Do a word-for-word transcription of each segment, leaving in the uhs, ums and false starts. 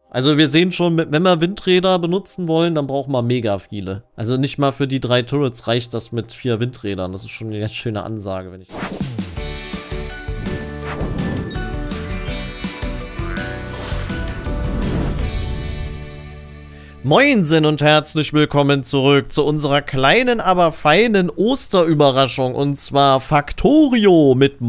Also wir sehen schon, wenn wir Windräder benutzen wollen, dann brauchen wir mega viele. Also nicht mal für die drei Turrets reicht das mit vier Windrädern. Das ist schon eine ganz schöne Ansage, wenn ich... Moinsen und herzlich willkommen zurück zu unserer kleinen, aber feinen Osterüberraschung. Und zwar Factorio mit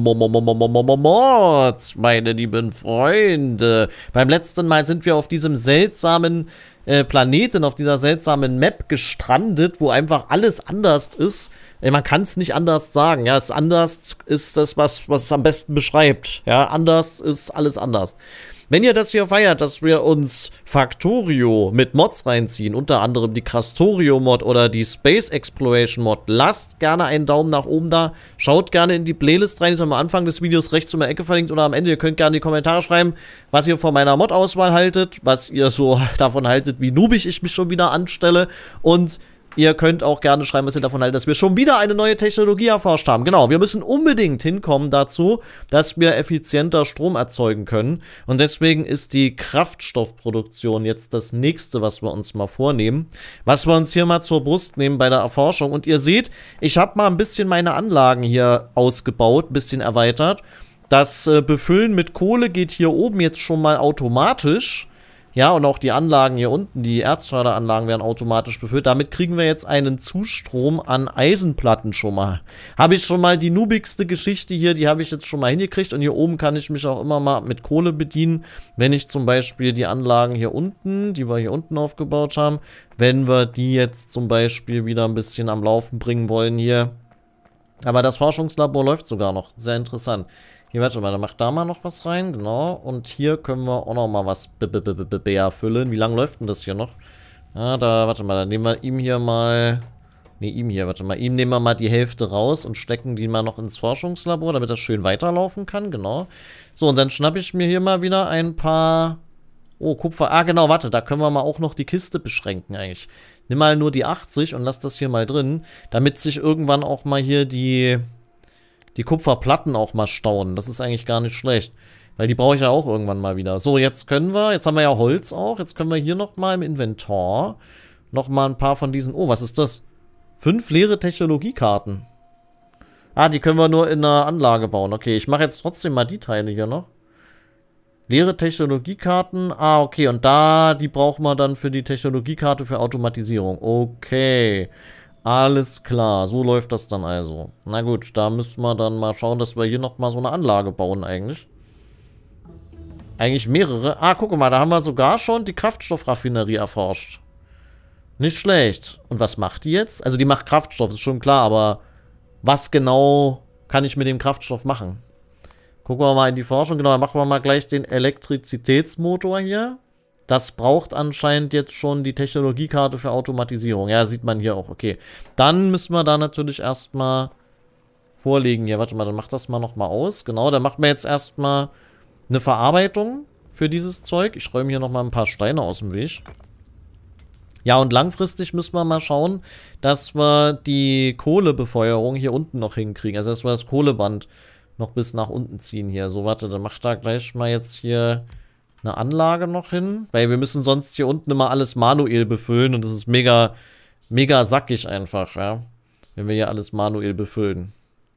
Mods, meine lieben Freunde. Beim letzten Mal sind wir auf diesem seltsamen äh, Planeten, auf dieser seltsamen Map gestrandet, wo einfach alles anders ist. Äh, man kann es nicht anders sagen. Ja, es anders ist das, was, was es am besten beschreibt. Ja, anders ist alles anders. Wenn ihr das hier feiert, dass wir uns Factorio mit Mods reinziehen, unter anderem die Crastorio-Mod oder die Space Exploration-Mod, lasst gerne einen Daumen nach oben da. Schaut gerne in die Playlist rein, die ist am Anfang des Videos rechts in der Ecke verlinkt oder am Ende. Ihr könnt gerne in die Kommentare schreiben, was ihr von meiner Mod-Auswahl haltet, was ihr so davon haltet, wie noobig ich mich schon wieder anstelle. Und ihr könnt auch gerne schreiben, was ihr davon haltet, dass wir schon wieder eine neue Technologie erforscht haben. Genau, wir müssen unbedingt hinkommen dazu, dass wir effizienter Strom erzeugen können. Und deswegen ist die Kraftstoffproduktion jetzt das nächste, was wir uns mal vornehmen. Was wir uns hier mal zur Brust nehmen bei der Erforschung. Und ihr seht, ich habe mal ein bisschen meine Anlagen hier ausgebaut, ein bisschen erweitert. Das äh, Befüllen mit Kohle geht hier oben jetzt schon mal automatisch. Ja, und auch die Anlagen hier unten, die Erzförderanlagen werden automatisch befüllt. Damit kriegen wir jetzt einen Zustrom an Eisenplatten schon mal. Habe ich schon mal die noobigste Geschichte hier, die habe ich jetzt schon mal hingekriegt. Und hier oben kann ich mich auch immer mal mit Kohle bedienen, wenn ich zum Beispiel die Anlagen hier unten, die wir hier unten aufgebaut haben, wenn wir die jetzt zum Beispiel wieder ein bisschen am Laufen bringen wollen hier. Aber das Forschungslabor läuft sogar noch. Sehr interessant. Hier, warte mal, da macht da mal noch was rein, genau. Und hier können wir auch noch mal was erfüllen. Wie lange läuft denn das hier noch? Ja, da, warte mal, dann nehmen wir ihm hier mal... Ne, ihm hier, warte mal. Ihm nehmen wir mal die Hälfte raus und stecken die mal noch ins Forschungslabor, damit das schön weiterlaufen kann, genau. So, und dann schnappe ich mir hier mal wieder ein paar... Oh, Kupfer. Ah, genau, warte, da können wir mal auch noch die Kiste beschränken eigentlich. Nimm mal nur die achtzig und lass das hier mal drin, damit sich irgendwann auch mal hier die... die Kupferplatten auch mal stauen. Das ist eigentlich gar nicht schlecht. Weil die brauche ich ja auch irgendwann mal wieder. So, jetzt können wir, jetzt haben wir ja Holz auch. Jetzt können wir hier nochmal im Inventar nochmal ein paar von diesen, oh, was ist das? Fünf leere Technologiekarten. Ah, die können wir nur in einer Anlage bauen. Okay, ich mache jetzt trotzdem mal die Teile hier noch. Leere Technologiekarten. Ah, okay, und da, die brauchen wir dann für die Technologiekarte für Automatisierung. Okay. Alles klar, so läuft das dann also. Na gut, da müssen wir dann mal schauen, dass wir hier nochmal so eine Anlage bauen eigentlich. Eigentlich mehrere. Ah, guck mal, da haben wir sogar schon die Kraftstoffraffinerie erforscht. Nicht schlecht. Und was macht die jetzt? Also die macht Kraftstoff, ist schon klar, aber was genau kann ich mit dem Kraftstoff machen? Gucken wir mal in die Forschung. Genau, dann machen wir mal gleich den Elektrizitätsmotor hier. Das braucht anscheinend jetzt schon die Technologiekarte für Automatisierung. Ja, sieht man hier auch. Okay. Dann müssen wir da natürlich erstmal vorlegen. Ja, warte mal, dann macht das mal nochmal aus. Genau, dann machen wir jetzt erstmal eine Verarbeitung für dieses Zeug. Ich räume hier nochmal ein paar Steine aus dem Weg. Ja, und langfristig müssen wir mal schauen, dass wir die Kohlebefeuerung hier unten noch hinkriegen. Also, dass wir das Kohleband noch bis nach unten ziehen hier. So, warte, dann macht da gleich mal jetzt hier eine Anlage noch hin, weil wir müssen sonst hier unten immer alles manuell befüllen und das ist mega, mega sackig einfach, ja, wenn wir hier alles manuell befüllen.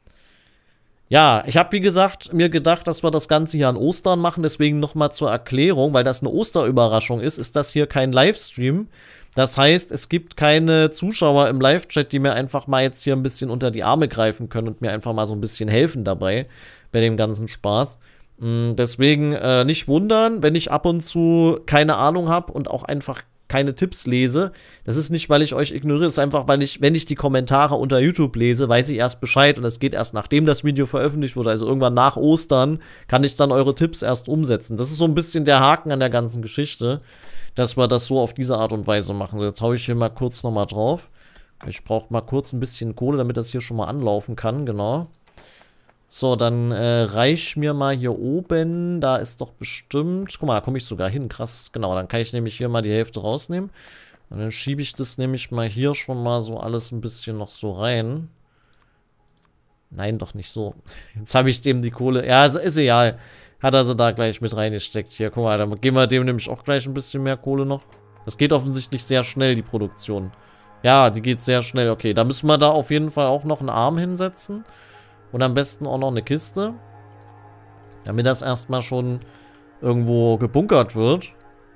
Ja, ich habe wie gesagt mir gedacht, dass wir das Ganze hier an Ostern machen, deswegen nochmal zur Erklärung, weil das eine Osterüberraschung ist, ist das hier kein Livestream. Das heißt, es gibt keine Zuschauer im Live-Chat, die mir einfach mal jetzt hier ein bisschen unter die Arme greifen können und mir einfach mal so ein bisschen helfen dabei, bei dem ganzen Spaß. Deswegen äh, nicht wundern, wenn ich ab und zu keine Ahnung habe und auch einfach keine Tipps lese. Das ist nicht, weil ich euch ignoriere, es ist einfach, weil ich, wenn ich die Kommentare unter YouTube lese, weiß ich erst Bescheid und es geht erst nachdem das Video veröffentlicht wurde, also irgendwann nach Ostern, kann ich dann eure Tipps erst umsetzen. Das ist so ein bisschen der Haken an der ganzen Geschichte, dass wir das so auf diese Art und Weise machen. So, jetzt haue ich hier mal kurz nochmal drauf. Ich brauche mal kurz ein bisschen Kohle, damit das hier schon mal anlaufen kann, genau. So, dann äh, reich mir mal hier oben. Da ist doch bestimmt... Guck mal, da komme ich sogar hin. Krass, genau. Dann kann ich nämlich hier mal die Hälfte rausnehmen. Und dann schiebe ich das nämlich mal hier schon mal so alles ein bisschen noch so rein. Nein, doch nicht so. Jetzt habe ich dem die Kohle... Ja, ist egal. Hat er sie da gleich mit reingesteckt. Hier, guck mal, dann geben wir dem nämlich auch gleich ein bisschen mehr Kohle noch. Das geht offensichtlich sehr schnell, die Produktion. Ja, die geht sehr schnell. Okay, da müssen wir da auf jeden Fall auch noch einen Arm hinsetzen. Und am besten auch noch eine Kiste. Damit das erstmal schon irgendwo gebunkert wird.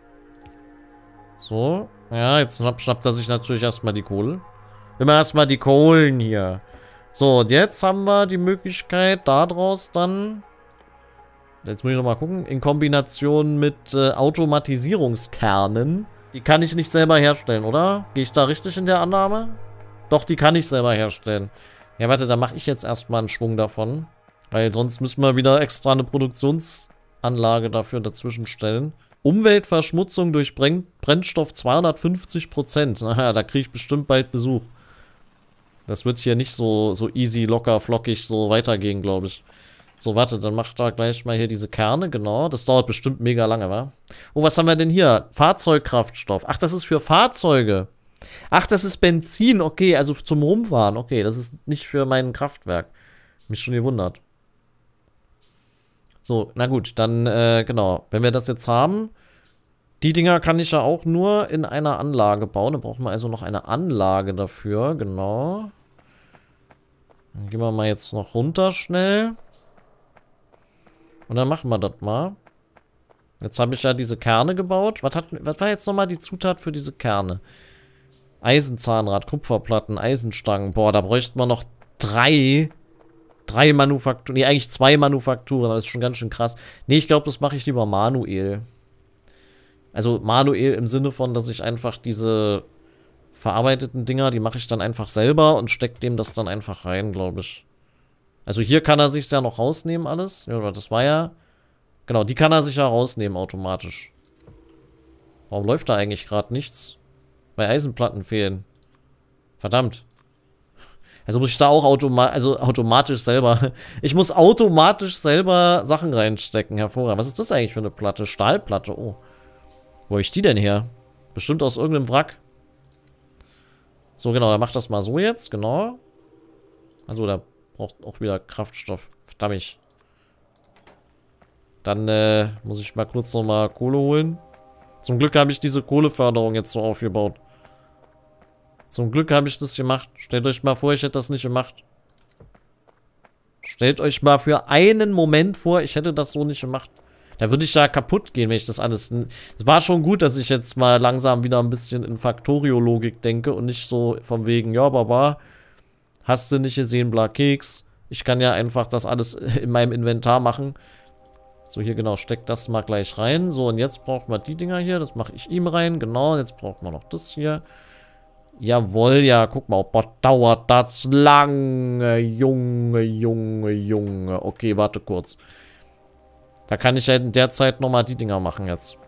So. Ja, jetzt schnapp, schnappt er sich natürlich erstmal die Kohle. Immer erstmal die Kohlen hier. So, und jetzt haben wir die Möglichkeit, daraus dann... Jetzt muss ich nochmal gucken. In Kombination mit äh, Automatisierungskernen. Die kann ich nicht selber herstellen, oder? Gehe ich da richtig in der Annahme? Doch, die kann ich selber herstellen. Ja, warte, da mache ich jetzt erstmal einen Schwung davon. Weil sonst müssen wir wieder extra eine Produktionsanlage dafür dazwischen stellen. Umweltverschmutzung durch Brenn Brennstoff zweihundertfünfzig Prozent. Naja, da kriege ich bestimmt bald Besuch. Das wird hier nicht so, so easy, locker, flockig so weitergehen, glaube ich. So, warte, dann macht da gleich mal hier diese Kerne, genau. Das dauert bestimmt mega lange, wa? Oh, was haben wir denn hier? Fahrzeugkraftstoff. Ach, das ist für Fahrzeuge. Ach, das ist Benzin, okay, also zum Rumfahren. Okay, das ist nicht für mein Kraftwerk. Mich schon gewundert. So, na gut, dann, äh, genau. Wenn wir das jetzt haben, die Dinger kann ich ja auch nur in einer Anlage bauen. Dann brauchen wir also noch eine Anlage dafür, genau. Dann gehen wir mal jetzt noch runter schnell. Und dann machen wir das mal. Jetzt habe ich ja diese Kerne gebaut. Was, hat, was war jetzt nochmal die Zutat für diese Kerne? Eisenzahnrad, Kupferplatten, Eisenstangen. Boah, da bräuchten wir noch drei. Drei Manufakturen. Nee, eigentlich zwei Manufakturen. Das ist schon ganz schön krass. Nee, ich glaube, das mache ich lieber manuell. Also manuell im Sinne von, dass ich einfach diese verarbeiteten Dinger, die mache ich dann einfach selber und stecke dem das dann einfach rein, glaube ich. Also hier kann er sich ja noch rausnehmen alles. Ja, das war ja... Genau, die kann er sich ja rausnehmen automatisch. Warum läuft da eigentlich gerade nichts? Weil Eisenplatten fehlen. Verdammt. Also muss ich da auch automa also automatisch selber... Ich muss automatisch selber Sachen reinstecken. Hervorragend. Was ist das eigentlich für eine Platte? Stahlplatte. Oh. Wo habe ich die denn her? Bestimmt aus irgendeinem Wrack. So, genau. Dann mach das mal so jetzt. Genau. Also da... Braucht auch wieder Kraftstoff. Verdammt. Dann äh, muss ich mal kurz nochmal Kohle holen. Zum Glück habe ich diese Kohleförderung jetzt so aufgebaut. Zum Glück habe ich das gemacht. Stellt euch mal vor, ich hätte das nicht gemacht. Stellt euch mal für einen Moment vor, ich hätte das so nicht gemacht. Da würde ich ja kaputt gehen, wenn ich das alles... Es war schon gut, dass ich jetzt mal langsam wieder ein bisschen in Faktorio-Logik denke und nicht so von wegen, ja, Baba... Hast du nicht gesehen, bla Keks. Ich kann ja einfach das alles in meinem Inventar machen. So, hier genau, steckt das mal gleich rein. So, und jetzt brauchen wir die Dinger hier. Das mache ich ihm rein. Genau, jetzt brauchen wir noch das hier. Jawohl, ja, guck mal. Boah, dauert das lange. Junge, Junge, Junge. Okay, warte kurz. Da kann ich ja in der Zeit nochmal die Dinger machen jetzt.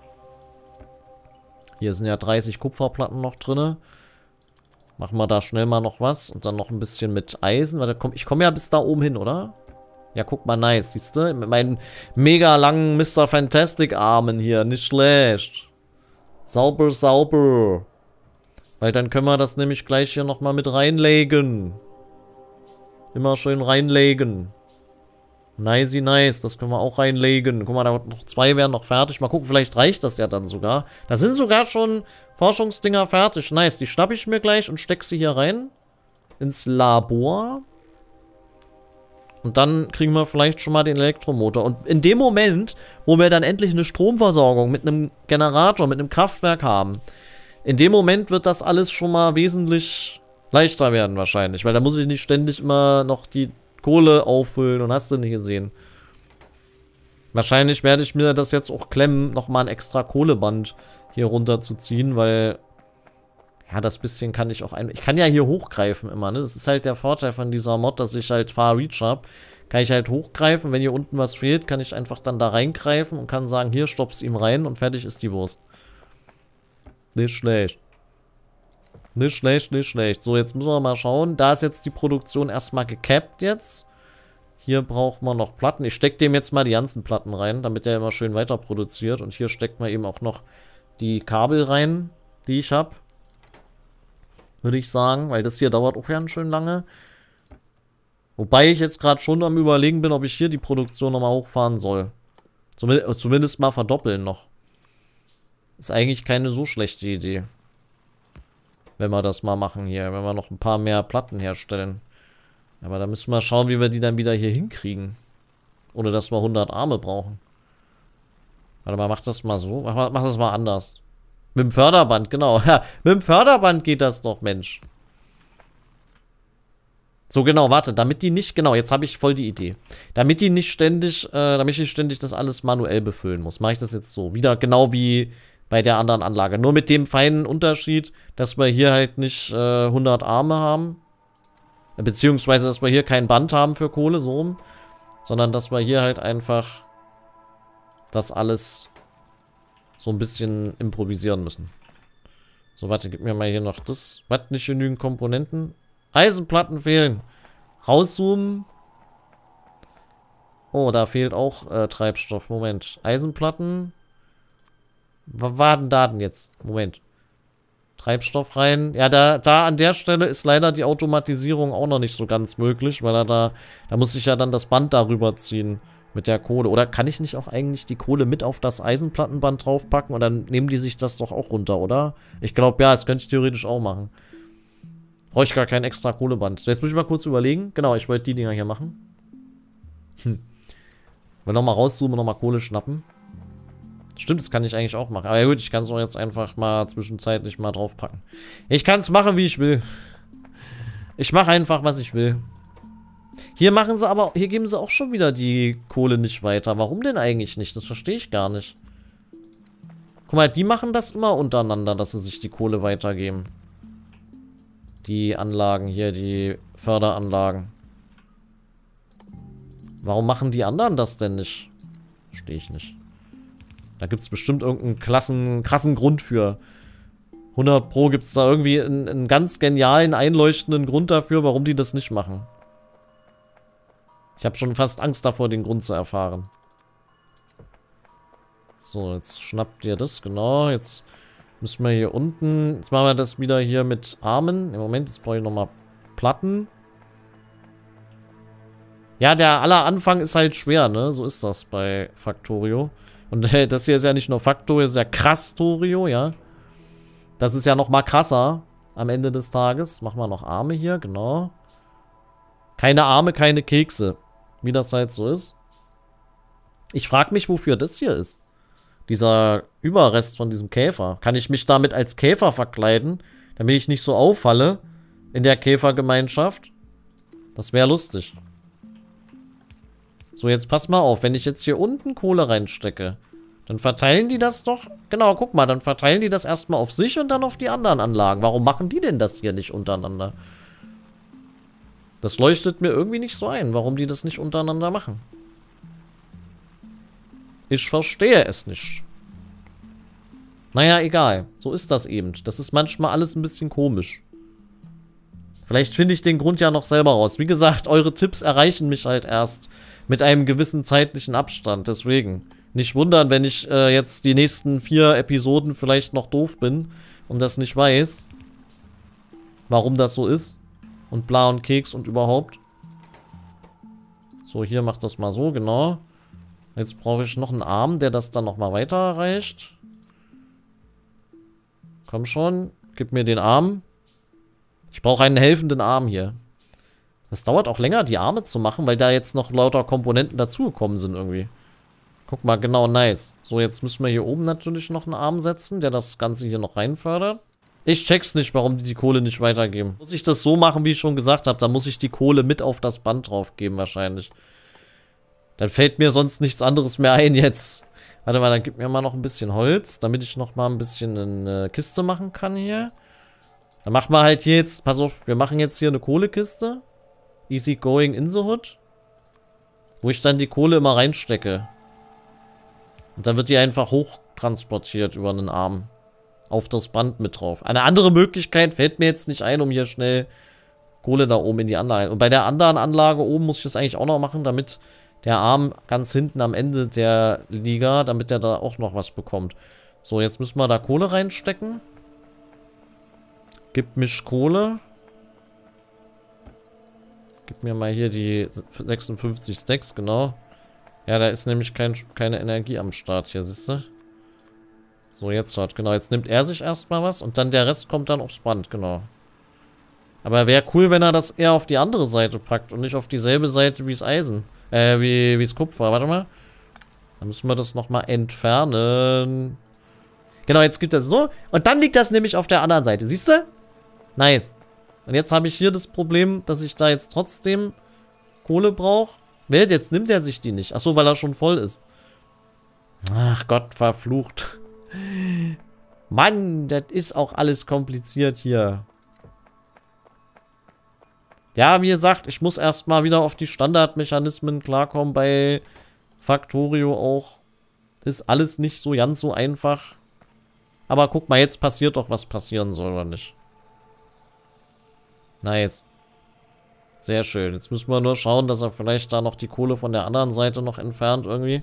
Hier sind ja dreißig Kupferplatten noch drin. Machen wir da schnell mal noch was. Und dann noch ein bisschen mit Eisen. Warte, komm, ich komme ja bis da oben hin, oder? Ja, guck mal, nice. Siehst du? Mit meinen mega langen Mister Fantastic Armen hier. Nicht schlecht. Sauber, sauber. Weil dann können wir das nämlich gleich hier nochmal mit reinlegen. Immer schön reinlegen. Nicey nice. Das können wir auch reinlegen. Guck mal, da noch zwei wären noch fertig. Mal gucken, vielleicht reicht das ja dann sogar. Da sind sogar schon Forschungsdinger fertig. Nice. Die schnappe ich mir gleich und stecke sie hier rein. Ins Labor. Und dann kriegen wir vielleicht schon mal den Elektromotor. Und in dem Moment, wo wir dann endlich eine Stromversorgung mit einem Generator, mit einem Kraftwerk haben, in dem Moment wird das alles schon mal wesentlich leichter werden wahrscheinlich. Weil da muss ich nicht ständig immer noch die Kohle auffüllen und hast du nicht gesehen. Wahrscheinlich werde ich mir das jetzt auch klemmen, nochmal ein extra Kohleband hier runter zu ziehen, weil ja, das bisschen kann ich auch ein... Ich kann ja hier hochgreifen immer, ne? Das ist halt der Vorteil von dieser Mod, dass ich halt Far Reach habe. Kann ich halt hochgreifen, wenn hier unten was fehlt, kann ich einfach dann da reingreifen und kann sagen, hier, stopp's ihm rein und fertig ist die Wurst. Nicht schlecht. Nicht schlecht, nicht schlecht. So, jetzt müssen wir mal schauen. Da ist jetzt die Produktion erstmal gekappt jetzt. Hier braucht man noch Platten. Ich stecke dem jetzt mal die ganzen Platten rein, damit der immer schön weiter produziert. Und hier steckt man eben auch noch die Kabel rein, die ich habe. Würde ich sagen, weil das hier dauert auch ganz schön lange. Wobei ich jetzt gerade schon am Überlegen bin, ob ich hier die Produktion nochmal hochfahren soll. Zumindest, zumindest mal verdoppeln noch. Ist eigentlich keine so schlechte Idee. Wenn wir das mal machen hier. Wenn wir noch ein paar mehr Platten herstellen. Aber da müssen wir schauen, wie wir die dann wieder hier hinkriegen. Ohne dass wir hundert Arme brauchen. Warte mal, mach das mal so. Mach, mach das mal anders. Mit dem Förderband, genau. Ja, mit dem Förderband geht das doch, Mensch. So, genau, warte, damit die nicht, genau, jetzt habe ich voll die Idee. Damit die nicht ständig, äh, damit ich nicht ständig das alles manuell befüllen muss, mache ich das jetzt so. Wieder genau wie bei der anderen Anlage. Nur mit dem feinen Unterschied, dass wir hier halt nicht äh, hundert Arme haben. Beziehungsweise, dass wir hier kein Band haben für Kohle, so rum. Sondern, dass wir hier halt einfach das alles so ein bisschen improvisieren müssen. So, warte, gib mir mal hier noch das. Was, nicht genügend Komponenten? Eisenplatten fehlen. Rauszoomen. Oh, da fehlt auch äh, Treibstoff. Moment. Eisenplatten. Was war denn da denn jetzt? Moment. Treibstoff rein. Ja, da, da an der Stelle ist leider die Automatisierung auch noch nicht so ganz möglich, weil er da, da muss ich ja dann das Band darüber ziehen mit der Kohle. Oder kann ich nicht auch eigentlich die Kohle mit auf das Eisenplattenband draufpacken und dann nehmen die sich das doch auch runter, oder? Ich glaube, ja, das könnte ich theoretisch auch machen. Brauche ich gar kein extra Kohleband. So, jetzt muss ich mal kurz überlegen. Genau, ich wollte die Dinger hier machen. Hm. Will nochmal rauszoomen und nochmal Kohle schnappen. Stimmt, das kann ich eigentlich auch machen. Aber ja gut, ich kann es auch jetzt einfach mal zwischenzeitlich mal draufpacken. Ich kann es machen, wie ich will. Ich mache einfach, was ich will. Hier machen sie aber, hier geben sie auch schon wieder die Kohle nicht weiter. Warum denn eigentlich nicht? Das verstehe ich gar nicht. Guck mal, die machen das immer untereinander, dass sie sich die Kohle weitergeben. Die Anlagen hier, die Förderanlagen. Warum machen die anderen das denn nicht? Verstehe ich nicht. Da gibt es bestimmt irgendeinen klassen, krassen Grund für. hundert Pro gibt es da irgendwie einen, einen ganz genialen, einleuchtenden Grund dafür, warum die das nicht machen. Ich habe schon fast Angst davor, den Grund zu erfahren. So, jetzt schnappt ihr das, genau. Jetzt müssen wir hier unten... Jetzt machen wir das wieder hier mit Armen. Im Moment, jetzt brauche ich nochmal Platten. Ja, der aller Anfang ist halt schwer, ne? So ist das bei Factorio. Und äh, das hier ist ja nicht nur Factorio, das ist ja Krasstorio, ja. Das ist ja nochmal krasser am Ende des Tages. Machen wir noch Arme hier, genau. Keine Arme, keine Kekse. Wie das halt so ist. Ich frage mich, wofür das hier ist. Dieser Überrest von diesem Käfer. Kann ich mich damit als Käfer verkleiden, damit ich nicht so auffalle in der Käfergemeinschaft? Das wäre lustig. So, jetzt pass mal auf. Wenn ich jetzt hier unten Kohle reinstecke, dann verteilen die das doch... Genau, guck mal, dann verteilen die das erstmal auf sich und dann auf die anderen Anlagen. Warum machen die denn das hier nicht untereinander? Das leuchtet mir irgendwie nicht so ein, warum die das nicht untereinander machen. Ich verstehe es nicht. Naja, egal. So ist das eben. Das ist manchmal alles ein bisschen komisch. Vielleicht finde ich den Grund ja noch selber raus. Wie gesagt, eure Tipps erreichen mich halt erst mit einem gewissen zeitlichen Abstand. Deswegen nicht wundern, wenn ich äh, jetzt die nächsten vier Episoden vielleicht noch doof bin und das nicht weiß. Warum das so ist. Und bla und Keks und überhaupt. So, hier macht das mal so, genau. Jetzt brauche ich noch einen Arm, der das dann nochmal weiter reicht. Komm schon, gib mir den Arm. Ich brauche einen helfenden Arm hier. Das dauert auch länger, die Arme zu machen, weil da jetzt noch lauter Komponenten dazugekommen sind irgendwie. Guck mal, genau, nice. So, jetzt müssen wir hier oben natürlich noch einen Arm setzen, der das Ganze hier noch reinfördert. Ich check's nicht, warum die die Kohle nicht weitergeben. Muss ich das so machen, wie ich schon gesagt habe, dann muss ich die Kohle mit auf das Band drauf geben wahrscheinlich. Dann fällt mir sonst nichts anderes mehr ein jetzt. Warte mal, dann gib mir mal noch ein bisschen Holz, damit ich noch mal ein bisschen eine Kiste machen kann hier. Dann machen wir halt hier jetzt, pass auf, wir machen jetzt hier eine Kohlekiste. Easy going in the hood. Wo ich dann die Kohle immer reinstecke. Und dann wird die einfach hochtransportiert über einen Arm. Auf das Band mit drauf. Eine andere Möglichkeit fällt mir jetzt nicht ein, um hier schnell Kohle da oben in die Anlage. Und bei der anderen Anlage oben muss ich das eigentlich auch noch machen, damit der Arm ganz hinten am Ende der Liga, damit der da auch noch was bekommt. So, jetzt müssen wir da Kohle reinstecken. Gib mich Kohle. Gib mir mal hier die sechsundfünfzig Stacks, genau. Ja, da ist nämlich kein, keine Energie am Start hier, siehst du? So, jetzt hat, genau, jetzt nimmt er sich erstmal was und dann der Rest kommt dann aufs Band, genau. Aber wäre cool, wenn er das eher auf die andere Seite packt und nicht auf dieselbe Seite wie das Eisen. Äh, wie das Kupfer. Warte mal. Dann müssen wir das nochmal entfernen. Genau, jetzt gibt das so. Und dann liegt das nämlich auf der anderen Seite. Siehst du? Nice. Und jetzt habe ich hier das Problem, dass ich da jetzt trotzdem Kohle brauche. Jetzt nimmt er sich die nicht. Achso, weil er schon voll ist. Ach Gott, verflucht. Mann, das ist auch alles kompliziert hier. Ja, wie gesagt, ich muss erstmal wieder auf die Standardmechanismen klarkommen bei Factorio auch. Ist alles nicht so ganz so einfach. Aber guck mal, jetzt passiert doch, was passieren soll, oder nicht? Nice. Sehr schön. Jetzt müssen wir nur schauen, dass er vielleicht da noch die Kohle von der anderen Seite noch entfernt irgendwie.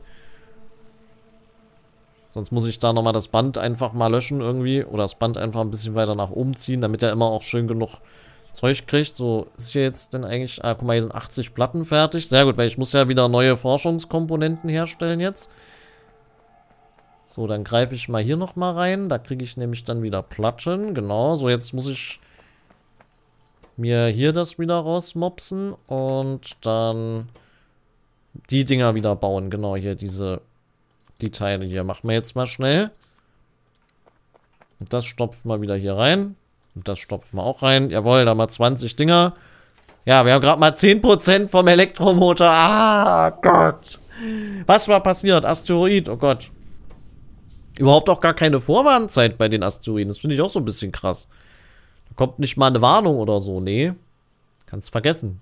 Sonst muss ich da nochmal das Band einfach mal löschen irgendwie. Oder das Band einfach ein bisschen weiter nach oben ziehen, damit er immer auch schön genug Zeug kriegt. So, ist hier jetzt denn eigentlich... Ah, guck mal, hier sind achtzig Platten fertig. Sehr gut, weil ich muss ja wieder neue Forschungskomponenten herstellen jetzt. So, dann greife ich mal hier nochmal rein. Da kriege ich nämlich dann wieder Platten. Genau, so jetzt muss ich mir hier das wieder rausmopsen. Und dann die Dinger wieder bauen. Genau, hier diese... Die Teile hier. Machen wir jetzt mal schnell. Und das stopfen wir wieder hier rein. Und das stopfen wir auch rein. Jawohl, da mal zwanzig Dinger. Ja, wir haben gerade mal zehn Prozent vom Elektromotor. Ah, Gott. Was war passiert? Asteroid, oh Gott. Überhaupt auch gar keine Vorwarnzeit bei den Asteroiden. Das finde ich auch so ein bisschen krass. Da kommt nicht mal eine Warnung oder so. Nee. Kannst vergessen.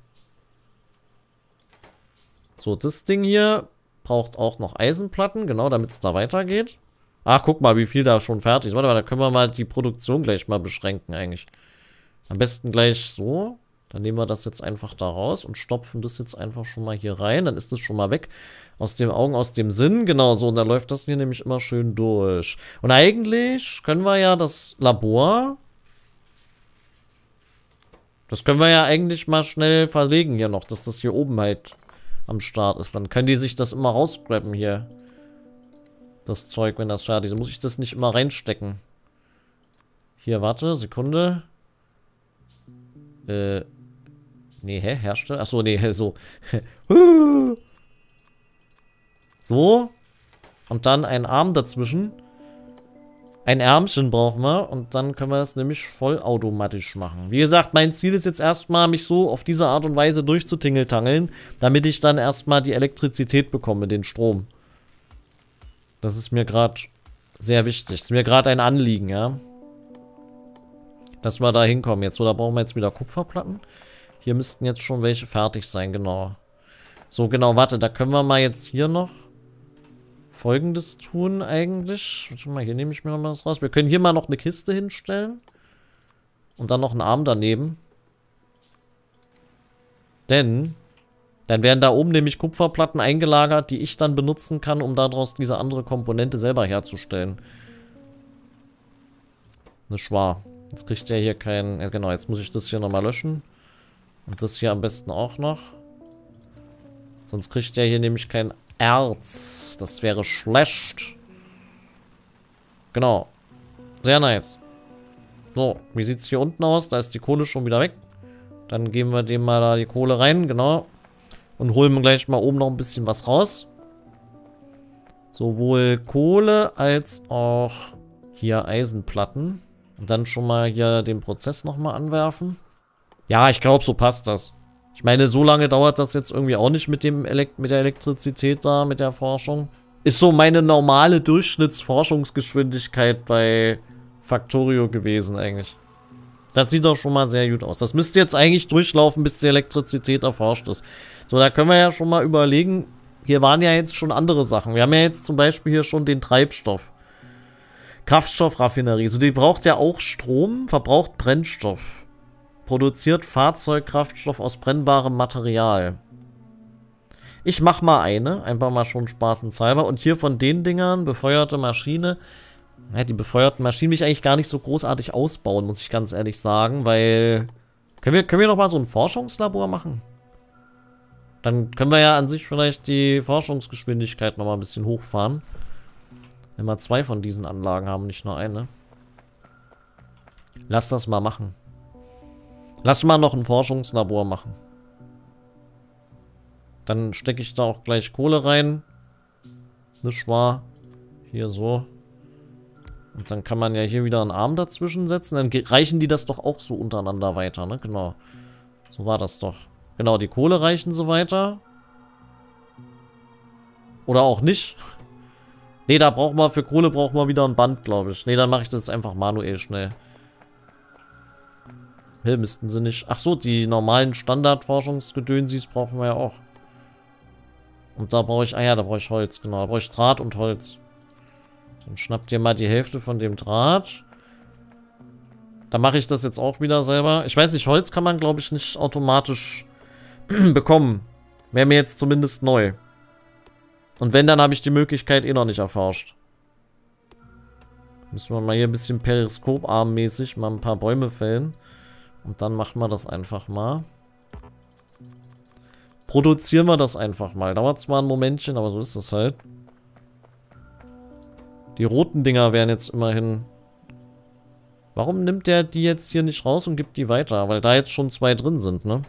So, das Ding hier braucht auch noch Eisenplatten, genau, damit es da weitergeht. Ach, guck mal, wie viel da schon fertig ist. Warte mal, da können wir mal die Produktion gleich mal beschränken eigentlich. Am besten gleich so. Dann nehmen wir das jetzt einfach da raus und stopfen das jetzt einfach schon mal hier rein. Dann ist das schon mal weg. Aus den Augen, aus dem Sinn. Genau so. Und dann läuft das hier nämlich immer schön durch. Und eigentlich können wir ja das Labor... Das können wir ja eigentlich mal schnell verlegen hier noch, dass das hier oben halt am Start ist. Dann können die sich das immer rausgraben hier. Das Zeug, wenn das fertig ist. Muss ich das nicht immer reinstecken. Hier, warte, Sekunde. Äh. Nee, hä? Hersteller? Achso, nee, so. So. Und dann ein Arm dazwischen. Ein Ärmchen brauchen wir. Und dann können wir das nämlich vollautomatisch machen. Wie gesagt, mein Ziel ist jetzt erstmal, mich so auf diese Art und Weise durchzutingeltangeln, damit ich dann erstmal die Elektrizität bekomme, den Strom. Das ist mir gerade sehr wichtig. Das ist mir gerade ein Anliegen, ja. Dass wir da hinkommen jetzt. So, da brauchen wir jetzt wieder Kupferplatten. Hier müssten jetzt schon welche fertig sein, genau. So, genau, warte, da können wir mal jetzt hier noch Folgendes tun eigentlich. Warte mal, hier nehme ich mir noch mal was raus. Wir können hier mal noch eine Kiste hinstellen. Und dann noch einen Arm daneben. Denn dann werden da oben nämlich Kupferplatten eingelagert, die ich dann benutzen kann, um daraus diese andere Komponente selber herzustellen. Nicht wahr. Jetzt kriegt der hier keinen... Ja, genau, jetzt muss ich das hier nochmal löschen. Und das hier am besten auch noch. Sonst kriegt der hier nämlich kein Erz. Das wäre schlecht. Genau. Sehr nice. So, wie sieht es hier unten aus? Da ist die Kohle schon wieder weg. Dann geben wir dem mal da die Kohle rein, genau. Und holen wir gleich mal oben noch ein bisschen was raus. Sowohl Kohle als auch hier Eisenplatten. Und dann schon mal hier den Prozess nochmal anwerfen. Ja, ich glaube, so passt das. Ich meine, so lange dauert das jetzt irgendwie auch nicht mit dem Elekt mit der Elektrizität da, mit der Forschung. Ist so meine normale Durchschnittsforschungsgeschwindigkeit bei Factorio gewesen eigentlich. Das sieht doch schon mal sehr gut aus. Das müsste jetzt eigentlich durchlaufen, bis die Elektrizität erforscht ist. So, da können wir ja schon mal überlegen. Hier waren ja jetzt schon andere Sachen. Wir haben ja jetzt zum Beispiel hier schon den Treibstoff. Kraftstoffraffinerie. So, die braucht ja auch Strom, verbraucht Brennstoff. Produziert Fahrzeugkraftstoff aus brennbarem Material. Ich mach mal eine. Einfach mal schon spaßenshalber. Und hier von den Dingern, befeuerte Maschine. Ja, die befeuerten Maschinen will ich eigentlich gar nicht so großartig ausbauen, muss ich ganz ehrlich sagen. Weil... Können wir, können wir noch mal so ein Forschungslabor machen? Dann können wir ja an sich vielleicht die Forschungsgeschwindigkeit nochmal ein bisschen hochfahren. Wenn wir zwei von diesen Anlagen haben, nicht nur eine. Lass das mal machen. Lass mal noch ein Forschungslabor machen. Dann stecke ich da auch gleich Kohle rein. Nicht wahr? Hier so. Und dann kann man ja hier wieder einen Arm dazwischen setzen. Dann reichen die das doch auch so untereinander weiter, ne? Genau. So war das doch. Genau, die Kohle reichen so weiter. Oder auch nicht. Ne, da braucht man, für Kohle braucht man wieder ein Band, glaube ich. Ne, dann mache ich das einfach manuell schnell. Hey, müssten sie nicht... Ach so, die normalen Standardforschungsgedönsis brauchen wir ja auch. Und da brauche ich... Ah ja, da brauche ich Holz, genau. Da brauche ich Draht und Holz. Dann schnappt ihr mal die Hälfte von dem Draht. Dann mache ich das jetzt auch wieder selber. Ich weiß nicht, Holz kann man, glaube ich, nicht automatisch bekommen. Wäre mir jetzt zumindest neu. Und wenn, dann habe ich die Möglichkeit eh noch nicht erforscht. Müssen wir mal hier ein bisschen periskoparmmäßig mal ein paar Bäume fällen. Und dann machen wir das einfach mal. Produzieren wir das einfach mal. Dauert zwar ein Momentchen, aber so ist das halt. Die roten Dinger wären jetzt immerhin... Warum nimmt der die jetzt hier nicht raus und gibt die weiter? Weil da jetzt schon zwei drin sind, ne?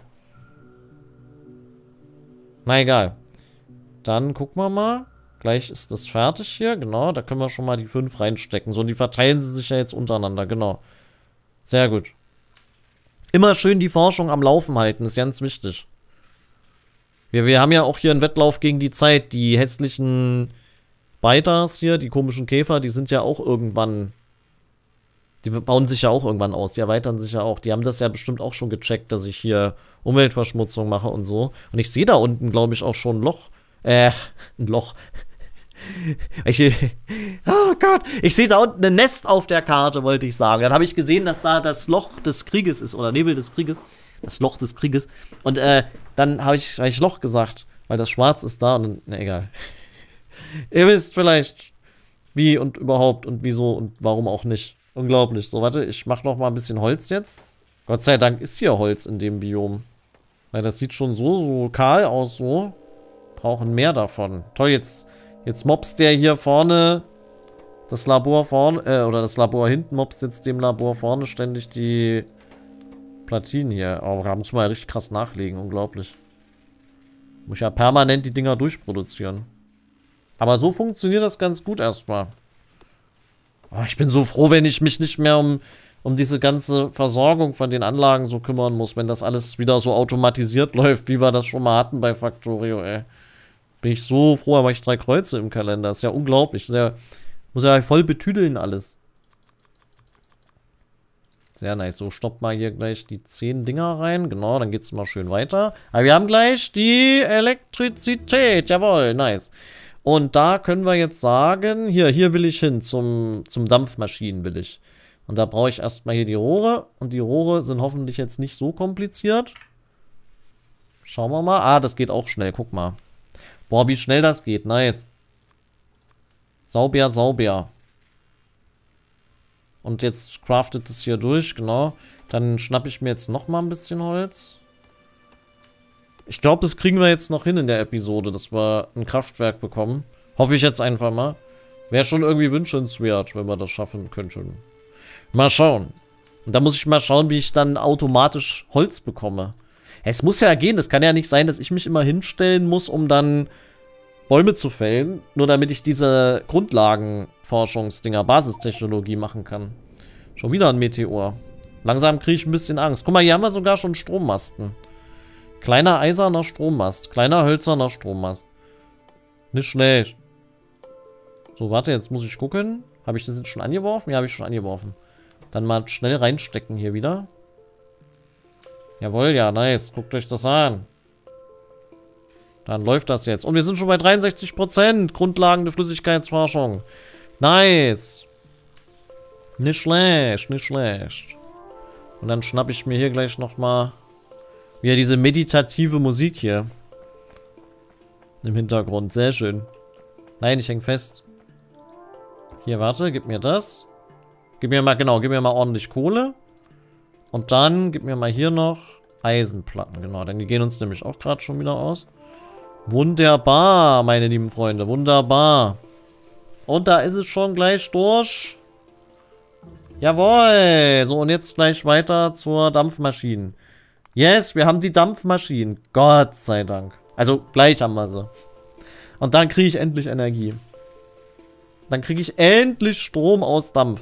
Na egal. Dann gucken wir mal. Gleich ist das fertig hier. Genau, da können wir schon mal die fünf reinstecken. So, und die verteilen sie sich ja jetzt untereinander. Genau. Sehr gut. Immer schön die Forschung am Laufen halten. Ist ganz wichtig. Wir, wir haben ja auch hier einen Wettlauf gegen die Zeit. Die hässlichen Biters hier, die komischen Käfer, die sind ja auch irgendwann... Die bauen sich ja auch irgendwann aus. Die erweitern sich ja auch. Die haben das ja bestimmt auch schon gecheckt, dass ich hier Umweltverschmutzung mache und so. Und ich sehe da unten, glaube ich, auch schon ein Loch. Äh, ein Loch. Ich, oh Gott. Ich sehe da unten ein Nest auf der Karte, wollte ich sagen. Dann habe ich gesehen, dass da das Loch des Krieges ist. Oder Nebel des Krieges. Das Loch des Krieges. Und äh, dann habe ich, hab ich Loch gesagt. Weil das Schwarz ist da und... Na, egal. Ihr wisst vielleicht, wie und überhaupt und wieso und warum auch nicht. Unglaublich. So, warte, ich mach noch mal ein bisschen Holz jetzt. Gott sei Dank ist hier Holz in dem Biom. Weil das sieht schon so, so kahl aus, so. Brauchen mehr davon. Toll, jetzt, jetzt mobst der hier vorne das Labor vorne, äh, oder das Labor hinten mobst jetzt dem Labor vorne ständig die Platinen hier. Oh, da muss man ja richtig krass nachlegen. Unglaublich. Muss ja permanent die Dinger durchproduzieren. Aber so funktioniert das ganz gut erstmal. Oh, ich bin so froh, wenn ich mich nicht mehr um, um diese ganze Versorgung von den Anlagen so kümmern muss, wenn das alles wieder so automatisiert läuft, wie wir das schon mal hatten bei Factorio, ey. Bin ich so froh, aber ich drei Kreuze im Kalender. Das ist ja unglaublich. Das ist ja, muss ja voll betüdeln alles. Sehr nice. So, stopp mal hier gleich die zehn Dinger rein. Genau, dann geht's mal schön weiter. Aber wir haben gleich die Elektrizität. Jawohl, nice. Und da können wir jetzt sagen, hier, hier will ich hin, zum, zum Dampfmaschinen will ich. Und da brauche ich erstmal hier die Rohre. Und die Rohre sind hoffentlich jetzt nicht so kompliziert. Schauen wir mal. Ah, das geht auch schnell, guck mal. Boah, wie schnell das geht, nice. Sauber, sauber. Und jetzt craftet es hier durch, genau. Dann schnappe ich mir jetzt nochmal ein bisschen Holz. Ich glaube, das kriegen wir jetzt noch hin in der Episode, dass wir ein Kraftwerk bekommen. Hoffe ich jetzt einfach mal. Wäre schon irgendwie wünschenswert, wenn wir das schaffen könnten. Mal schauen. Und da muss ich mal schauen, wie ich dann automatisch Holz bekomme. Es muss ja gehen. Das kann ja nicht sein, dass ich mich immer hinstellen muss, um dann Bäume zu fällen. Nur damit ich diese Grundlagenforschungsdinger, Basistechnologie machen kann. Schon wieder ein Meteor. Langsam kriege ich ein bisschen Angst. Guck mal, hier haben wir sogar schon Strommasten. Kleiner eiserner Strommast. Kleiner hölzerner Strommast. Nicht schlecht. So, warte, jetzt muss ich gucken. Habe ich das jetzt schon angeworfen? Ja, habe ich schon angeworfen. Dann mal schnell reinstecken hier wieder. Jawohl, ja, nice. Guckt euch das an. Dann läuft das jetzt. Und wir sind schon bei dreiundsechzig Prozent. Grundlagen der Flüssigkeitsforschung. Nice. Nicht schlecht, nicht schlecht. Und dann schnappe ich mir hier gleich nochmal wieder diese meditative Musik hier. Im Hintergrund. Sehr schön. Nein, ich häng fest. Hier, warte, gib mir das. Gib mir mal, genau, gib mir mal ordentlich Kohle. Und dann gib mir mal hier noch Eisenplatten. Genau, denn die gehen uns nämlich auch gerade schon wieder aus. Wunderbar, meine lieben Freunde. Wunderbar. Und da ist es schon gleich durch. Jawohl. So, und jetzt gleich weiter zur Dampfmaschine. Yes, wir haben die Dampfmaschinen. Gott sei Dank. Also, gleich haben wir sie. Und dann kriege ich endlich Energie. Dann kriege ich endlich Strom aus Dampf.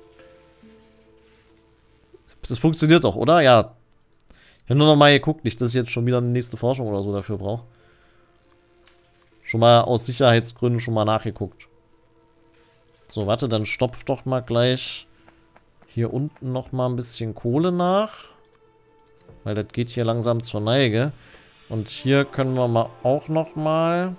Das funktioniert doch, oder? Ja. Ich habe nur noch mal geguckt, nicht, dass ich jetzt schon wieder eine nächste Forschung oder so dafür brauche. Schon mal aus Sicherheitsgründen schon mal nachgeguckt. So, warte, dann stopf doch mal gleich hier unten noch mal ein bisschen Kohle nach. Weil das geht hier langsam zur Neige. Und hier können wir mal auch noch mal...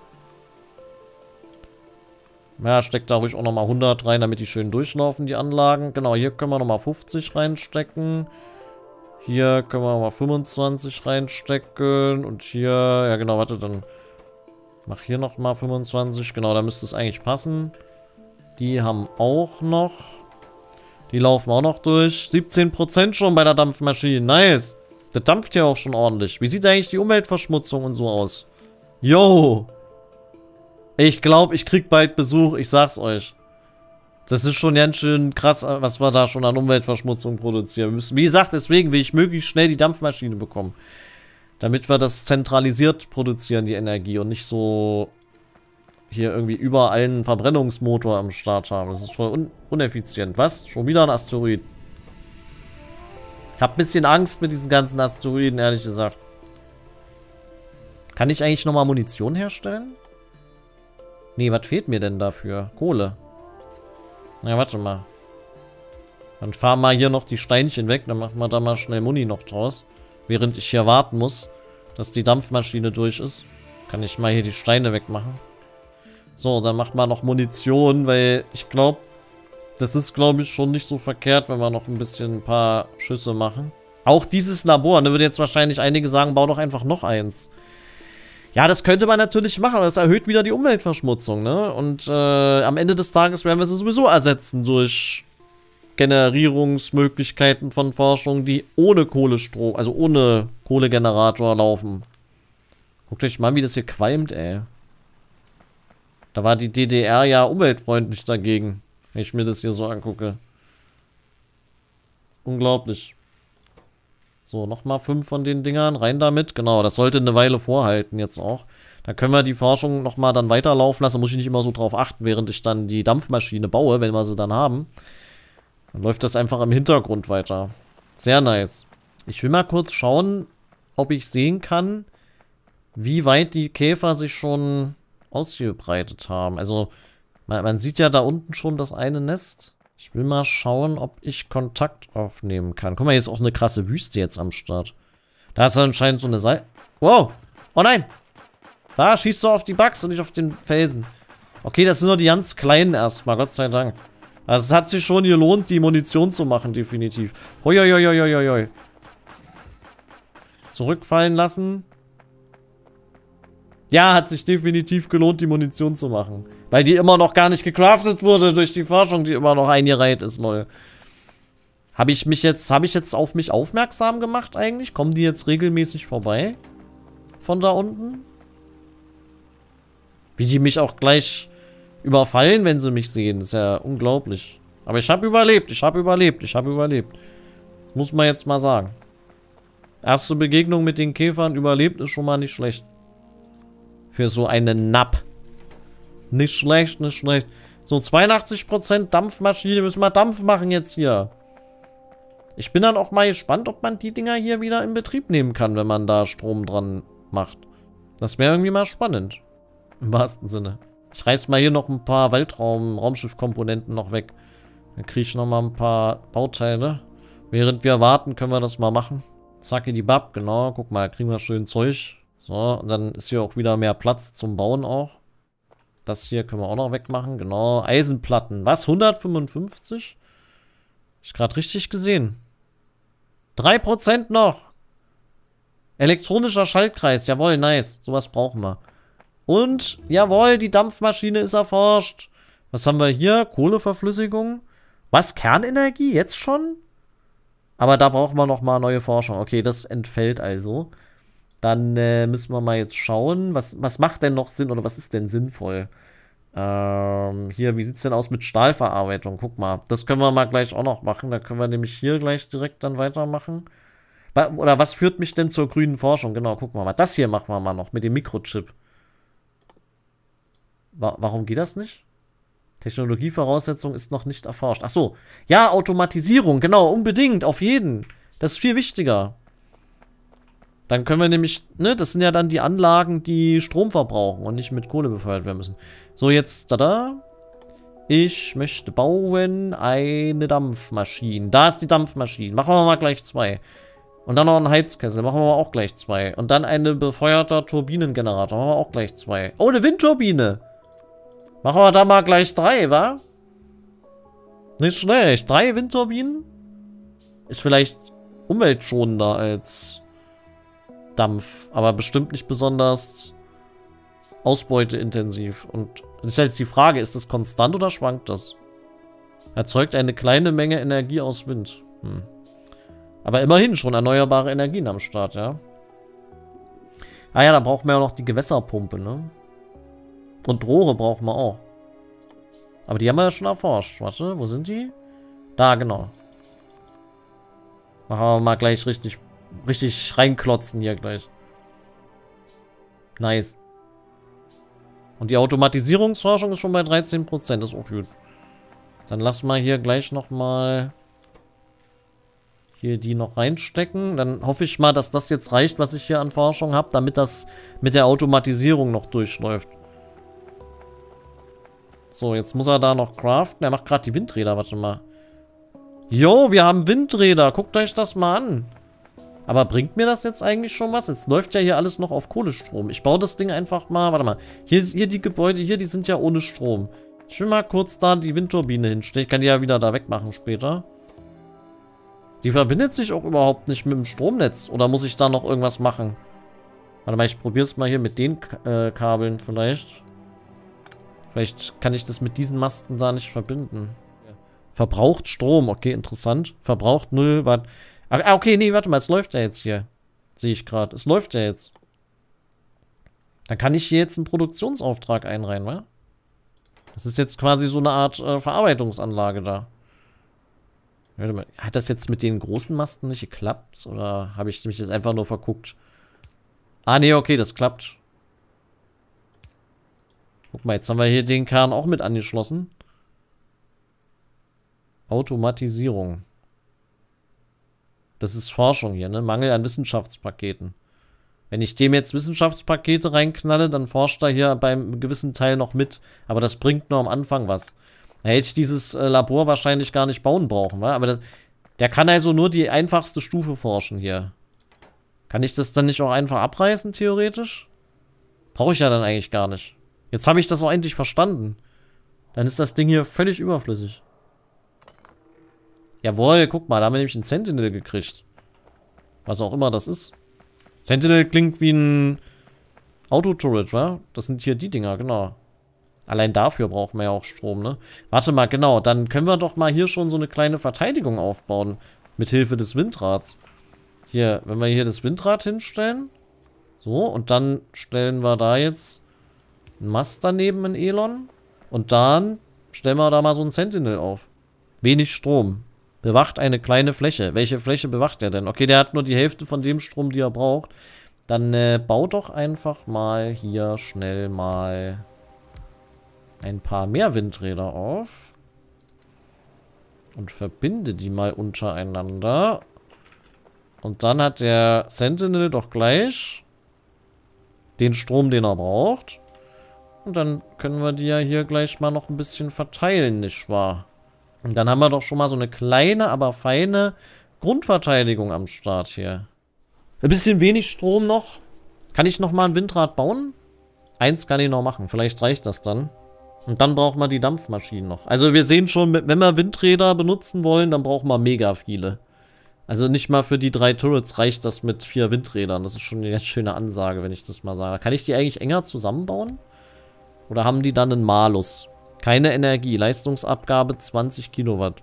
Ja, steckt da ruhig auch noch mal hundert rein, damit die schön durchlaufen, die Anlagen. Genau, hier können wir noch mal fünfzig reinstecken. Hier können wir noch mal fünfundzwanzig reinstecken. Und hier, ja genau, warte, dann mach hier noch mal fünfundzwanzig. Genau, da müsste es eigentlich passen. Die haben auch noch. Die laufen auch noch durch. siebzehn Prozent schon bei der Dampfmaschine. Nice. Das dampft ja auch schon ordentlich. Wie sieht eigentlich die Umweltverschmutzung und so aus? Yo. Ich glaube, ich krieg bald Besuch. Ich sag's euch. Das ist schon ganz schön krass, was wir da schon an Umweltverschmutzung produzieren müssen. Wie gesagt, deswegen will ich möglichst schnell die Dampfmaschine bekommen. Damit wir das zentralisiert produzieren, die Energie. Und nicht so hier irgendwie überall einen Verbrennungsmotor am Start haben. Das ist voll un uneffizient. Was? Schon wieder ein Asteroid. Ich hab ein bisschen Angst mit diesen ganzen Asteroiden, ehrlich gesagt. Kann ich eigentlich nochmal Munition herstellen? Nee, was fehlt mir denn dafür? Kohle. Na, warte mal. Dann fahren wir hier noch die Steinchen weg. Dann machen wir da mal schnell Muni noch draus. Während ich hier warten muss, dass die Dampfmaschine durch ist. Kann ich mal hier die Steine wegmachen. So, dann macht man noch Munition, weil ich glaube, das ist, glaube ich, schon nicht so verkehrt, wenn wir noch ein bisschen ein paar Schüsse machen. Auch dieses Labor, da würde jetzt wahrscheinlich einige sagen, bau doch einfach noch eins. Ja, das könnte man natürlich machen, aber das erhöht wieder die Umweltverschmutzung, ne? Und äh, am Ende des Tages werden wir sie sowieso ersetzen durch Generierungsmöglichkeiten von Forschung, die ohne Kohlestrom, also ohne Kohlegenerator laufen. Guckt euch mal an, wie das hier qualmt, ey. Da war die D D R ja umweltfreundlich dagegen, wenn ich mir das hier so angucke. Unglaublich. So, nochmal fünf von den Dingern. Rein damit. Genau, das sollte eine Weile vorhalten jetzt auch. Dann können wir die Forschung nochmal dann weiterlaufen lassen. Da muss ich nicht immer so drauf achten, während ich dann die Dampfmaschine baue, wenn wir sie dann haben. Dann läuft das einfach im Hintergrund weiter. Sehr nice. Ich will mal kurz schauen, ob ich sehen kann, wie weit die Käfer sich schon ausgebreitet haben. Also, man, man sieht ja da unten schon das eine Nest. Ich will mal schauen, ob ich Kontakt aufnehmen kann. Guck mal, hier ist auch eine krasse Wüste jetzt am Start. Da ist anscheinend so eine Seite. Wow! Oh nein! Da schießt du auf die Bugs und nicht auf den Felsen. Okay, das sind nur die ganz kleinen erstmal, Gott sei Dank. Also es hat sich schon gelohnt, die Munition zu machen, definitiv. Hoi, zurückfallen lassen. Ja, hat sich definitiv gelohnt, die Munition zu machen. Weil die immer noch gar nicht gecraftet wurde durch die Forschung, die immer noch eingereiht ist, neu. Habe ich mich jetzt, habe ich jetzt auf mich aufmerksam gemacht eigentlich? Kommen die jetzt regelmäßig vorbei? Von da unten? Wie die mich auch gleich überfallen, wenn sie mich sehen. Das ist ja unglaublich. Aber ich habe überlebt, ich habe überlebt, ich habe überlebt. Das muss man jetzt mal sagen. Erste Begegnung mit den Käfern überlebt ist schon mal nicht schlecht. Für so einen Napp. Nicht schlecht, nicht schlecht. So, zweiundachtzig Prozent Dampfmaschine. Müssen wir Dampf machen jetzt hier. Ich bin dann auch mal gespannt, ob man die Dinger hier wieder in Betrieb nehmen kann, wenn man da Strom dran macht. Das wäre irgendwie mal spannend. Im wahrsten Sinne. Ich reiß mal hier noch ein paar Weltraum-Raumschiff-Komponenten noch weg. Dann kriege ich noch mal ein paar Bauteile. Während wir warten, können wir das mal machen. Zacki die Bab, genau. Guck mal, da kriegen wir schön Zeug. So, und dann ist hier auch wieder mehr Platz zum Bauen auch. Das hier können wir auch noch wegmachen, genau. Eisenplatten. Was? hundertfünfundfünfzig? Hab ich gerade richtig gesehen. drei Prozent noch. Elektronischer Schaltkreis. Jawohl, nice. Sowas brauchen wir. Und, jawohl, die Dampfmaschine ist erforscht. Was haben wir hier? Kohleverflüssigung. Was? Kernenergie? Jetzt schon? Aber da brauchen wir noch mal neue Forschung. Okay, das entfällt also. Dann äh, müssen wir mal jetzt schauen, was, was macht denn noch Sinn oder was ist denn sinnvoll? Ähm, hier, wie sieht es denn aus mit Stahlverarbeitung? Guck mal, das können wir mal gleich auch noch machen. Da können wir nämlich hier gleich direkt dann weitermachen. Oder was führt mich denn zur grünen Forschung? Genau, gucken wir mal. Das hier machen wir mal noch mit dem Mikrochip. Wa- warum geht das nicht? Technologievoraussetzung ist noch nicht erforscht. Ach so, ja, Automatisierung, genau, unbedingt, auf jeden. Das ist viel wichtiger. Dann können wir nämlich, ne, das sind ja dann die Anlagen, die Strom verbrauchen und nicht mit Kohle befeuert werden müssen. So, jetzt, tada. Ich möchte bauen eine Dampfmaschine. Da ist die Dampfmaschine. Machen wir mal gleich zwei. Und dann noch einen Heizkessel. Machen wir mal auch gleich zwei. Und dann eine befeuerter Turbinengenerator. Machen wir auch gleich zwei. Oh, eine Windturbine. Machen wir da mal gleich drei, wa? Nicht schlecht. Drei Windturbinen? Ist vielleicht umweltschonender als Dampf. Aber bestimmt nicht besonders ausbeuteintensiv. Und das ist jetzt die Frage, ist das konstant oder schwankt das? Erzeugt eine kleine Menge Energie aus Wind. Hm. Aber immerhin schon erneuerbare Energien am Start, ja. Ah ja, da brauchen wir ja noch die Gewässerpumpe, ne? Und Rohre brauchen wir auch. Aber die haben wir ja schon erforscht. Warte, wo sind die? Da, genau. Machen wir mal gleich richtig, richtig reinklotzen hier gleich. Nice. Und die Automatisierungsforschung ist schon bei dreizehn Prozent. Das ist auch gut. Dann lassen wir hier gleich nochmal hier die noch reinstecken. Dann hoffe ich mal, dass das jetzt reicht, was ich hier an Forschung habe, damit das mit der Automatisierung noch durchläuft. So, jetzt muss er da noch craften. Er macht gerade die Windräder, warte mal. Jo, wir haben Windräder. Guckt euch das mal an. Aber bringt mir das jetzt eigentlich schon was? Jetzt läuft ja hier alles noch auf Kohlestrom. Ich baue das Ding einfach mal. Warte mal. Hier, hier die Gebäude hier, die sind ja ohne Strom. Ich will mal kurz da die Windturbine hinstellen. Ich kann die ja wieder da wegmachen später. Die verbindet sich auch überhaupt nicht mit dem Stromnetz. Oder muss ich da noch irgendwas machen? Warte mal, ich probiere es mal hier mit den äh, Kabeln vielleicht. Vielleicht kann ich das mit diesen Masten da nicht verbinden. Verbraucht Strom. Okay, interessant. Verbraucht null Watt. Ah, okay, nee, warte mal. Es läuft ja jetzt hier. Sehe ich gerade. Es läuft ja jetzt. Dann kann ich hier jetzt einen Produktionsauftrag einreihen, wa? Das ist jetzt quasi so eine Art äh, Verarbeitungsanlage da. Warte mal. Hat das jetzt mit den großen Masten nicht geklappt? Oder habe ich mich jetzt einfach nur verguckt? Ah, nee, okay, das klappt. Guck mal, jetzt haben wir hier den Kern auch mit angeschlossen. Automatisierung. Das ist Forschung hier, ne? Mangel an Wissenschaftspaketen. Wenn ich dem jetzt Wissenschaftspakete reinknalle, dann forscht er hier beim gewissen Teil noch mit. Aber das bringt nur am Anfang was. Da hätte ich dieses äh, Labor wahrscheinlich gar nicht bauen brauchen, wa? Aber das, der kann also nur die einfachste Stufe forschen hier. Kann ich das dann nicht auch einfach abreißen, theoretisch? Brauche ich ja dann eigentlich gar nicht. Jetzt habe ich das auch endlich verstanden. Dann ist das Ding hier völlig überflüssig. Jawohl, guck mal, da haben wir nämlich einen Sentinel gekriegt. Was auch immer das ist. Sentinel klingt wie ein Autoturret, wa? Das sind hier die Dinger, genau. Allein dafür brauchen wir ja auch Strom, ne? Warte mal, genau, dann können wir doch mal hier schon so eine kleine Verteidigung aufbauen. Mit Hilfe des Windrads. Hier, wenn wir hier das Windrad hinstellen. So, und dann stellen wir da jetzt einen Mast daneben in Elon. Und dann stellen wir da mal so einen Sentinel auf. Wenig Strom. Bewacht eine kleine Fläche. Welche Fläche bewacht er denn? Okay, der hat nur die Hälfte von dem Strom, die er braucht. Dann äh, bau doch einfach mal hier schnell mal ein paar mehr Windräder auf. Und verbinde die mal untereinander. Und dann hat der Sentinel doch gleich den Strom, den er braucht. Und dann können wir die ja hier gleich mal noch ein bisschen verteilen, nicht wahr? Und dann haben wir doch schon mal so eine kleine, aber feine Grundverteidigung am Start hier. Ein bisschen wenig Strom noch. Kann ich noch mal ein Windrad bauen? Eins kann ich noch machen. Vielleicht reicht das dann. Und dann brauchen wir die Dampfmaschinen noch. Also wir sehen schon, wenn wir Windräder benutzen wollen, dann brauchen wir mega viele. Also nicht mal für die drei Turrets reicht das mit vier Windrädern. Das ist schon eine schöne Ansage, wenn ich das mal sage. Kann ich die eigentlich enger zusammenbauen? Oder haben die dann einen Malus? Keine Energie. Leistungsabgabe zwanzig Kilowatt.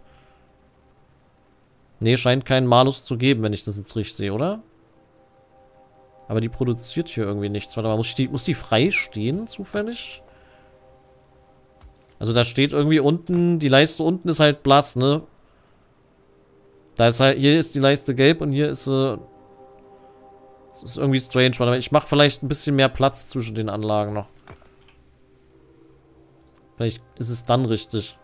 Nee, scheint keinen Malus zu geben, wenn ich das jetzt richtig sehe, oder? Aber die produziert hier irgendwie nichts. Warte mal, muss die, muss die frei stehen, zufällig? Also da steht irgendwie unten, die Leiste unten ist halt blass, ne? Da ist halt, hier ist die Leiste gelb und hier ist sie... Äh, das ist irgendwie strange. Warte mal, ich mache vielleicht ein bisschen mehr Platz zwischen den Anlagen noch. Vielleicht ist es dann richtig.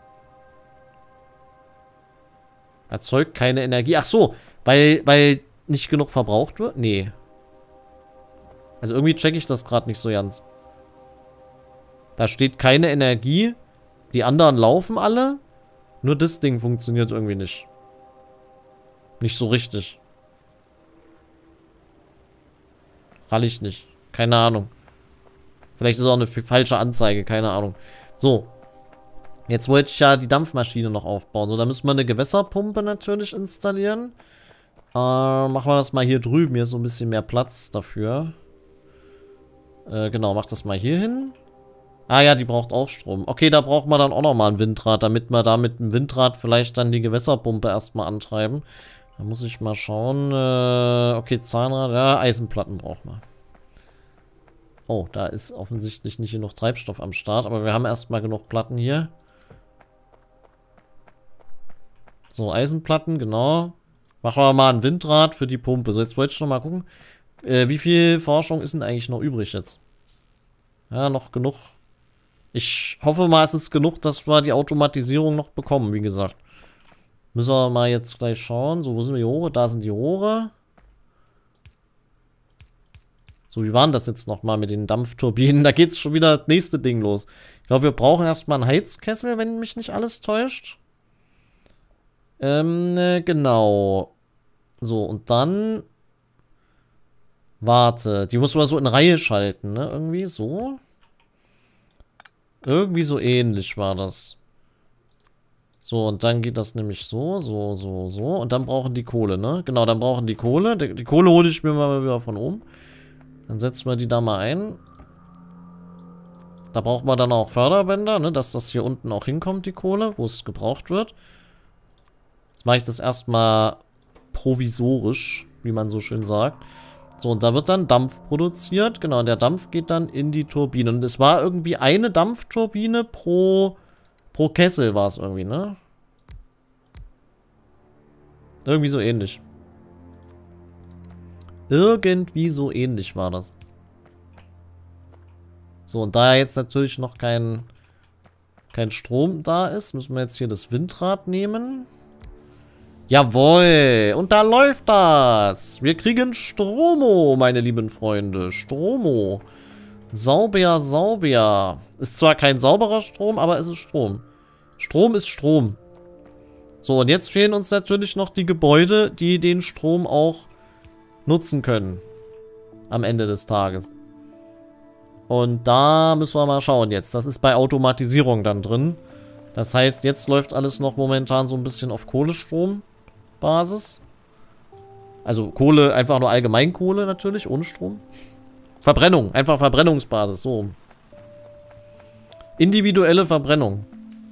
Erzeugt keine Energie. Ach so, weil, weil nicht genug verbraucht wird? Nee. Also irgendwie checke ich das gerade nicht so ganz. Da steht keine Energie. Die anderen laufen alle. Nur das Ding funktioniert irgendwie nicht. Nicht so richtig. Rall ich nicht. Keine Ahnung. Vielleicht ist es auch eine falsche Anzeige. Keine Ahnung. So. Jetzt wollte ich ja die Dampfmaschine noch aufbauen. So, da müssen wir eine Gewässerpumpe natürlich installieren. Äh, machen wir das mal hier drüben. Hier ist so ein bisschen mehr Platz dafür. Äh, genau, mach das mal hier hin. Ah ja, die braucht auch Strom. Okay, da braucht man dann auch nochmal ein Windrad, damit wir da mit dem Windrad vielleicht dann die Gewässerpumpe erstmal antreiben. Da muss ich mal schauen. Äh, okay, Zahnrad. Ja, Eisenplatten braucht man. Oh, da ist offensichtlich nicht genug Treibstoff am Start, aber wir haben erstmal genug Platten hier. So, Eisenplatten, genau. Machen wir mal ein Windrad für die Pumpe. So, jetzt wollte ich noch mal gucken. Äh, wie viel Forschung ist denn eigentlich noch übrig jetzt? Ja, noch genug. Ich hoffe mal, es ist genug, dass wir die Automatisierung noch bekommen, wie gesagt. Müssen wir mal jetzt gleich schauen. So, wo sind die Rohre? Da sind die Rohre. So, wie waren das jetzt nochmal mit den Dampfturbinen? Da geht es schon wieder das nächste Ding los. Ich glaube, wir brauchen erstmal einen Heizkessel, wenn mich nicht alles täuscht. Ähm, äh, genau. So, und dann... Warte, die muss man so in Reihe schalten, ne? Irgendwie so. Irgendwie so ähnlich war das. So, und dann geht das nämlich so, so, so, so. Und dann brauchen die Kohle, ne? Genau, dann brauchen die Kohle. Die, die Kohle hole ich mir mal wieder von oben. Dann setzen wir die da mal ein. Da braucht man dann auch Förderbänder, ne? Dass das hier unten auch hinkommt, die Kohle, wo es gebraucht wird. Jetzt mache ich das erstmal provisorisch, wie man so schön sagt. So, und da wird dann Dampf produziert. Genau, und der Dampf geht dann in die Turbine. Und es war irgendwie eine Dampfturbine pro, pro Kessel war es irgendwie, ne? Irgendwie so ähnlich. Irgendwie so ähnlich war das. So, und da jetzt natürlich noch kein, kein Strom da ist, müssen wir jetzt hier das Windrad nehmen. Jawohl, und da läuft das. Wir kriegen Stromo, meine lieben Freunde. Stromo. Sauber, sauber. Ist zwar kein sauberer Strom, aber es ist Strom. Strom ist Strom. So, und jetzt fehlen uns natürlich noch die Gebäude, die den Strom auch nutzen können. Am Ende des Tages. Und da müssen wir mal schauen jetzt. Das ist bei Automatisierung dann drin. Das heißt, jetzt läuft alles noch momentan so ein bisschen auf Kohlestrombasis. Also Kohle, einfach nur Allgemeinkohle natürlich, ohne Strom. Verbrennung, einfach Verbrennungsbasis, so. Individuelle Verbrennung.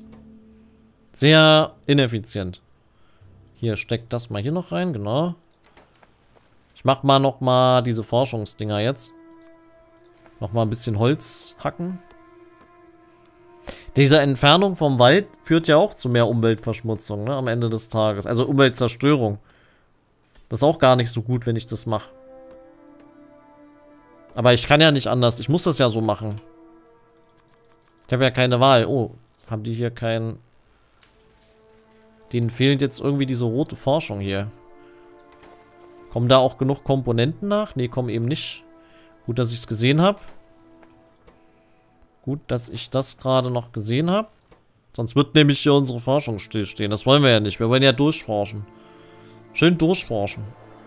Sehr ineffizient. Hier, steckt das mal hier noch rein, genau. Ich mach mal noch mal diese Forschungsdinger jetzt. Noch mal ein bisschen Holz hacken. Diese Entfernung vom Wald führt ja auch zu mehr Umweltverschmutzung, ne, am Ende des Tages. Also Umweltzerstörung. Das ist auch gar nicht so gut, wenn ich das mache. Aber ich kann ja nicht anders. Ich muss das ja so machen. Ich habe ja keine Wahl. Oh, haben die hier kein... Denen fehlt jetzt irgendwie diese rote Forschung hier. Kommen da auch genug Komponenten nach? Ne, kommen eben nicht. Gut, dass ich es gesehen habe. Gut, dass ich das gerade noch gesehen habe. Sonst wird nämlich hier unsere Forschung stillstehen. Das wollen wir ja nicht. Wir wollen ja durchforschen. Schön durchforschen.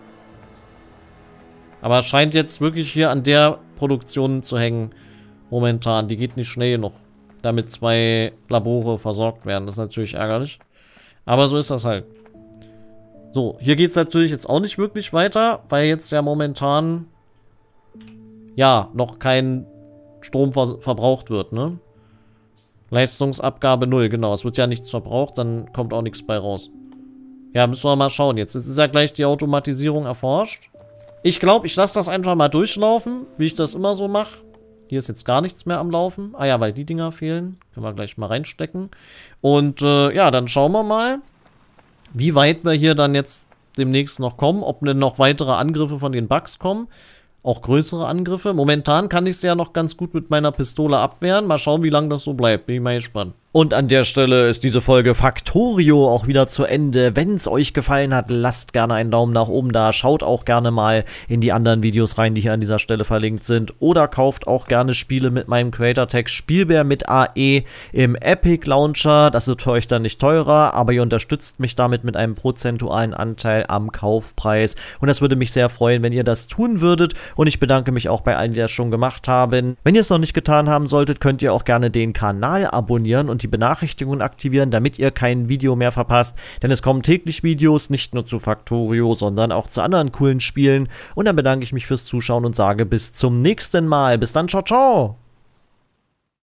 Aber es scheint jetzt wirklich hier an der Produktion zu hängen. Momentan. Die geht nicht schnell genug. Damit zwei Labore versorgt werden. Das ist natürlich ärgerlich. Aber so ist das halt. So, hier geht es natürlich jetzt auch nicht wirklich weiter. Weil jetzt ja momentan... Ja, noch kein Strom ver verbraucht wird, ne? Leistungsabgabe null, genau. Es wird ja nichts verbraucht, dann kommt auch nichts bei raus. Ja, müssen wir mal schauen. Jetzt ist ja gleich die Automatisierung erforscht. Ich glaube, ich lasse das einfach mal durchlaufen, wie ich das immer so mache. Hier ist jetzt gar nichts mehr am Laufen. Ah ja, weil die Dinger fehlen. Können wir gleich mal reinstecken. Und äh, ja, dann schauen wir mal, wie weit wir hier dann jetzt demnächst noch kommen. Ob denn noch weitere Angriffe von den Bugs kommen. Auch größere Angriffe. Momentan kann ich es ja noch ganz gut mit meiner Pistole abwehren. Mal schauen, wie lange das so bleibt. Bin ich mal gespannt. Und an der Stelle ist diese Folge Factorio auch wieder zu Ende. Wenn es euch gefallen hat, lasst gerne einen Daumen nach oben da. Schaut auch gerne mal in die anderen Videos rein, die hier an dieser Stelle verlinkt sind. Oder kauft auch gerne Spiele mit meinem Creator-Tag Spielbär mit A E im Epic Launcher. Das wird für euch dann nicht teurer, aber ihr unterstützt mich damit mit einem prozentualen Anteil am Kaufpreis. Und das würde mich sehr freuen, wenn ihr das tun würdet. Und ich bedanke mich auch bei allen, die das schon gemacht haben. Wenn ihr es noch nicht getan haben solltet, könnt ihr auch gerne den Kanal abonnieren und die Benachrichtigungen aktivieren, damit ihr kein Video mehr verpasst. Denn es kommen täglich Videos, nicht nur zu Factorio, sondern auch zu anderen coolen Spielen. Und dann bedanke ich mich fürs Zuschauen und sage bis zum nächsten Mal. Bis dann, ciao, ciao!